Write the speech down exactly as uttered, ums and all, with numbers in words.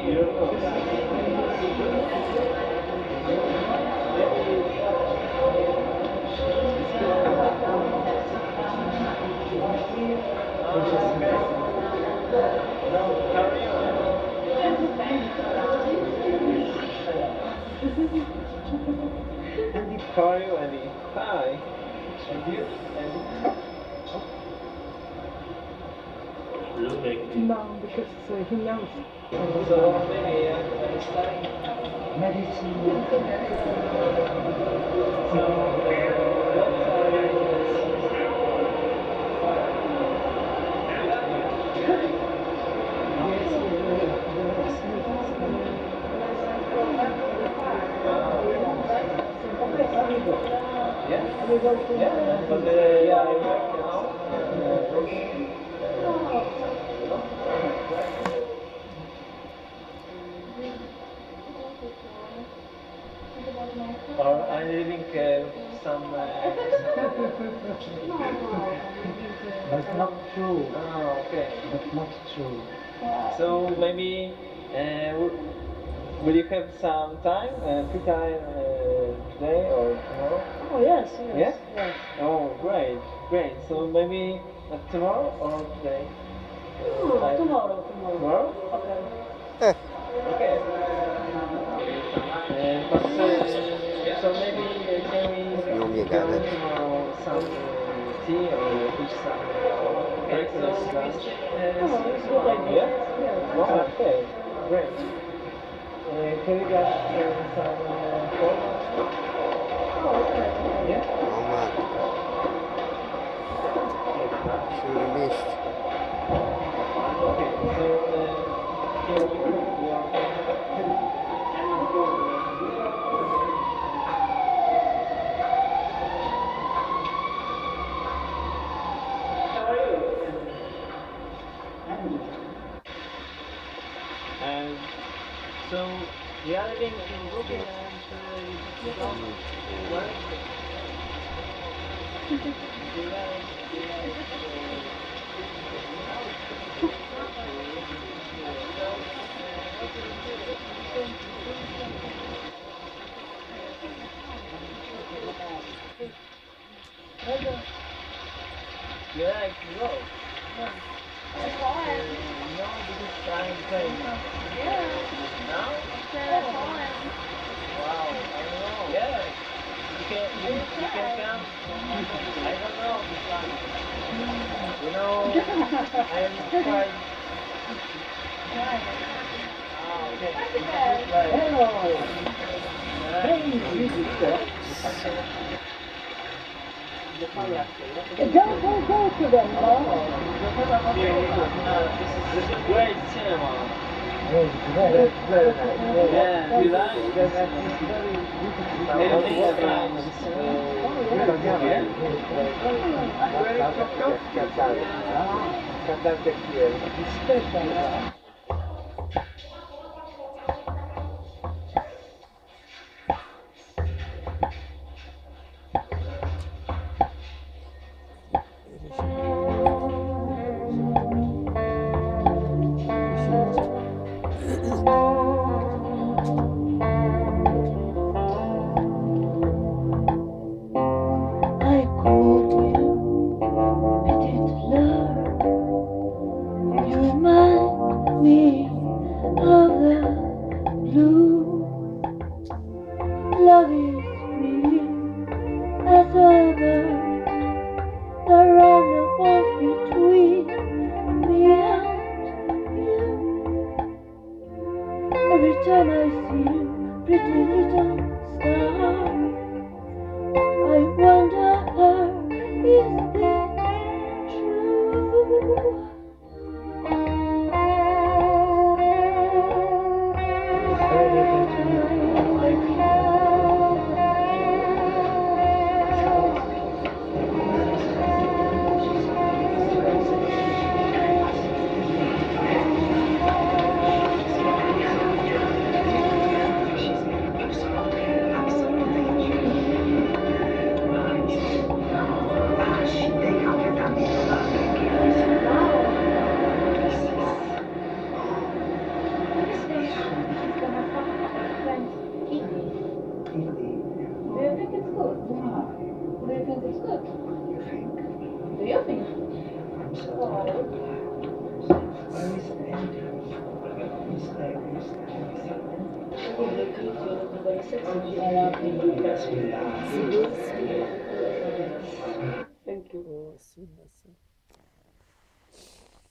Andy, how are you, Andy? Hi. And you, Andy? No, because uh, he knows. So maybe I'm uh, studying medicine. So uh, what are Yeah? Yeah, but uh, yeah, I work now. Uh, working. Or I'm living uh, some. Uh, But not true. oh, okay. But not true. So maybe uh, w- will you have some time, uh, free time uh, today or tomorrow? Oh yes, yes. Yeah? Yes. Oh, great, great. So maybe uh, tomorrow or today? Hmm, I- tomorrow, tomorrow. Tomorrow? Okay. Okay. Uh, but uh, so maybe uh, can we Nie umie go gadać. tomorrow some uh, tea or eat some breakfast, lunch? Oh, it's a good idea. Yeah? Yeah. Oh, okay, great. Uh, can we get uh, some uh, phone? Oh, okay. Yeah? O matko. Siurmist. Okay, so uh, can we put your... How are you? And so we are living in Brooklyn and uh, you don't work. Do you like, do you like, do you like road? No, because I'm playing now. Now? Wow, I don't know. Yeah, you can, you, you can come. I don't know this one. You know, I'm quite. Ah, okay. Hello. Right. Hey, visitor. Go, go, go to them. Uh, this is great cinema. Very, very nice. Yeah, you like? Anything about this? Uh, yeah? Cantante Special. I called you, I did love. You remind me of the blue. Love is free as ever. The roundabout between me and you. Every time I see you, pretty little star, I wonder, is this true? Thank you. おすみません。